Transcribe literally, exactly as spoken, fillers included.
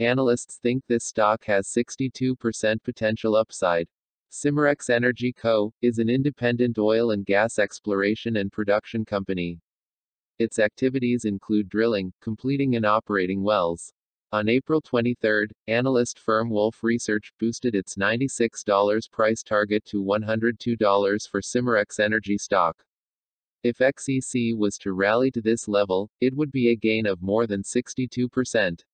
Analysts think this stock has sixty-two percent potential upside. Cimarex Energy Co. is an independent oil and gas exploration and production company. Its activities include drilling, completing and operating wells. On April twenty-third, analyst firm Wolfe Research boosted its ninety-six dollar price target to one hundred two dollars for Cimarex Energy stock. If X E C was to rally to this level, it would be a gain of more than sixty-two percent.